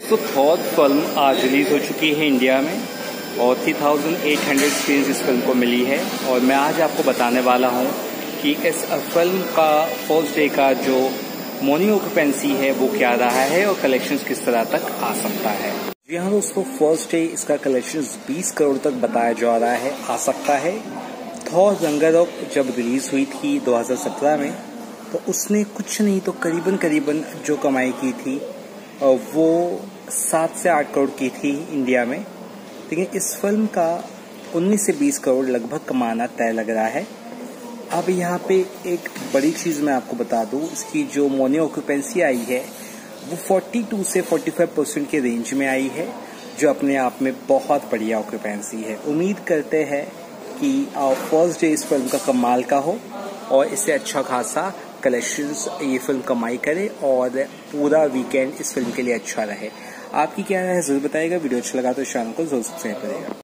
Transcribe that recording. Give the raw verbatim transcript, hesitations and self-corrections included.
तो Thor film आज release हो चुकी है इंडिया में और three thousand eight hundred screen इस फिल्म को मिली है। और मैं आज आपको बताने वाला हूँ कि इस फिल्म का फर्स्ट डे का जो मॉर्निंग ऑक्यूपेंसी है वो क्या रहा है और कलेक्शंस किस तरह तक आ सकता है। जी हाँ दोस्तों, फर्स्ट डे इसका कलेक्शंस बीस करोड़ तक बताया जा रहा है, आ सकता है। थॉर रैग्नारोक जब रिलीज हुई थी दो हज़ार सत्रह में तो उसने कुछ नहीं तो करीबन करीबन जो कमाई की थी वो सात से आठ करोड़ की थी इंडिया में, लेकिन इस फिल्म का उन्नीस से बीस करोड़ लगभग कमाना तय लग रहा है। अब यहाँ पे एक बड़ी चीज़ मैं आपको बता दूँ, इसकी जो मॉर्निंग ऑक्यूपेंसी आई है वो बयालीस से पैंतालीस परसेंट के रेंज में आई है, जो अपने आप में बहुत बढ़िया ऑक्यूपेंसी है। उम्मीद करते हैं कि फर्स्ट डे इस फिल्म का कमाल का हो और इससे अच्छा खासा कलेक्शंस ये फिल्म कमाई करे और पूरा वीकेंड इस फिल्म के लिए अच्छा रहे। आपकी क्या राय है जरूर बताइएगा। वीडियो अच्छा लगा तो चैनल को जरूर सब्सक्राइब करिएगा।